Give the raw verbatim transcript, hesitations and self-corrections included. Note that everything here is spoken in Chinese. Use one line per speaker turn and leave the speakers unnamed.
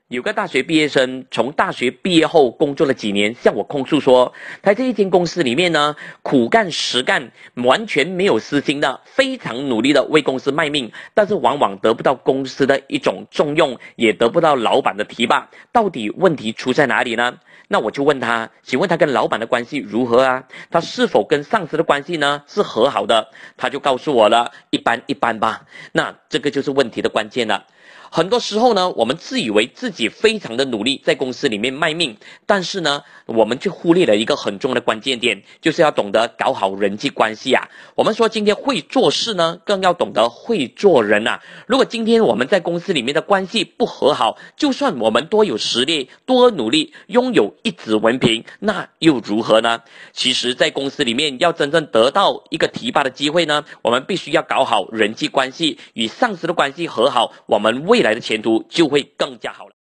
有个大学毕业生从大学毕业后工作了几年，向我控诉说，他在一间公司里面呢，苦干实干，完全没有私心的，非常努力的为公司卖命，但是往往得不到公司的一种重用，也得不到老板的提拔。到底问题出在哪里呢？那我就问他，请问他跟老板的关系如何啊？他是否跟上司的关系呢是和好的？他就告诉我了，一般一般吧。那这个就是问题的关键了。很多时候呢，我们自以为自己非常的努力，在公司里面卖命，但是呢，我们却忽略了一个很重要的关键点，就是要懂得搞好人际关系啊。我们说今天会做事呢，更要懂得会做人啊。如果今天我们在公司里面的关系不和好，就算我们多有实力，多努力，拥有一纸文凭，那又如何呢？其实在公司里面要真正得到一个提拔的机会呢，我们必须要搞好人际关系，与上司的关系和好，我们未来的前途就会更加好了。